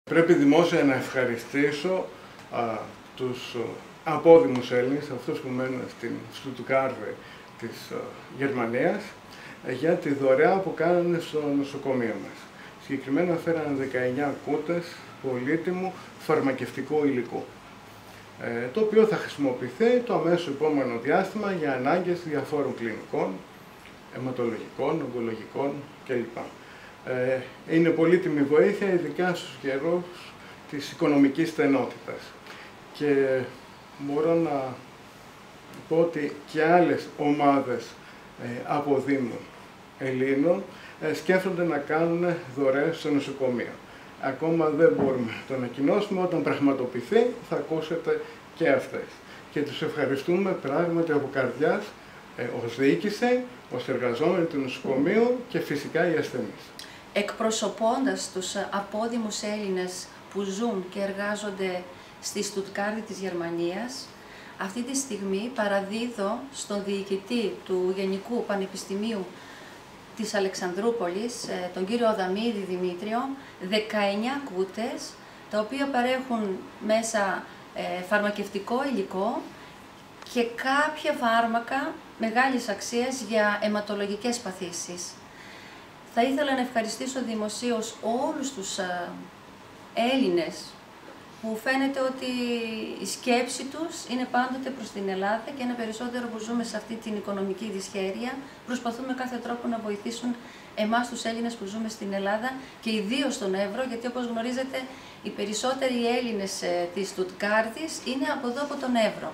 Πρέπει δημόσια να ευχαριστήσω τους απόδημους Έλληνες, αυτούς που μένουν στην Στουτγκάρδη της Γερμανίας, για τη δωρεά που κάνανε στο νοσοκομείο μας. Συγκεκριμένα φέρανε 19 κούτες πολύτιμου φαρμακευτικού υλικού, το οποίο θα χρησιμοποιηθεί το αμέσως επόμενο διάστημα για ανάγκες διαφόρων κλινικών, αιματολογικών, ογκολογικών κλπ. Είναι πολύτιμη βοήθεια, ειδικά στους καιρούς της οικονομικής στενότητας. Και μπορώ να πω ότι και άλλες ομάδες αποδήμων Ελλήνων σκέφτονται να κάνουν δωρεές στο νοσοκομείο. Ακόμα δεν μπορούμε να το ανακοινώσουμε, όταν πραγματοποιηθεί θα ακούσετε και αυτές. Και τους ευχαριστούμε πράγματι από καρδιάς ως διοίκηση, ως εργαζόμενοι του νοσοκομείου και φυσικά οι ασθενείς. Εκπροσωπώντας τους απόδημους Έλληνες που ζουν και εργάζονται στη Στουτγκάρδη της Γερμανίας, αυτή τη στιγμή παραδίδω στον διοικητή του Γενικού Πανεπιστημίου της Αλεξανδρούπολης, τον κύριο Αδαμίδη Δημήτριο, 19 κούτες, τα οποία παρέχουν μέσα φαρμακευτικό υλικό και κάποια φάρμακα μεγάλης αξίας για αιματολογικές παθήσεις. Θα ήθελα να ευχαριστήσω δημοσίως όλους τους Έλληνες που φαίνεται ότι η σκέψη τους είναι πάντοτε προς την Ελλάδα και ένα περισσότερο που ζούμε σε αυτή την οικονομική δυσχέρεια, προσπαθούν με κάθε τρόπο να βοηθήσουν εμάς τους Έλληνες που ζούμε στην Ελλάδα και ιδίως τον Εύρο, γιατί όπως γνωρίζετε οι περισσότεροι Έλληνες της Στουτγκάρδης είναι από εδώ, από τον Εύρο.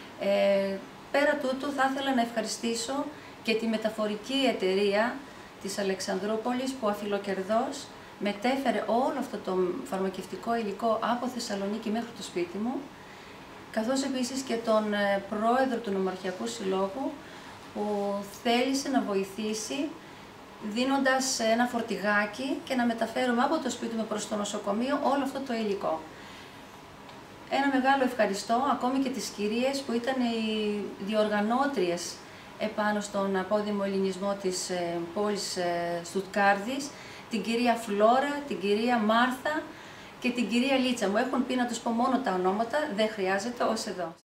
Πέρα τούτου θα ήθελα να ευχαριστήσω και τη μεταφορική εταιρεία της Αλεξανδρούπολης που αφιλοκερδώς μετέφερε όλο αυτό το φαρμακευτικό υλικό από Θεσσαλονίκη μέχρι το σπίτι μου, καθώς επίσης και τον πρόεδρο του Νομαρχιακού Συλλόγου που θέλησε να βοηθήσει δίνοντας ένα φορτηγάκι και να μεταφέρουμε από το σπίτι μου προς το νοσοκομείο όλο αυτό το υλικό. Ένα μεγάλο ευχαριστώ ακόμη και τις κυρίες που ήταν οι διοργανώτριες επάνω στον απόδημο ελληνισμό της πόλης Στουτγκάρδης, την κυρία Φλόρα, την κυρία Μάρθα και την κυρία Λίτσα. Μου έχουν πει να τους πω μόνο τα ονόματα, δεν χρειάζεται, ως εδώ.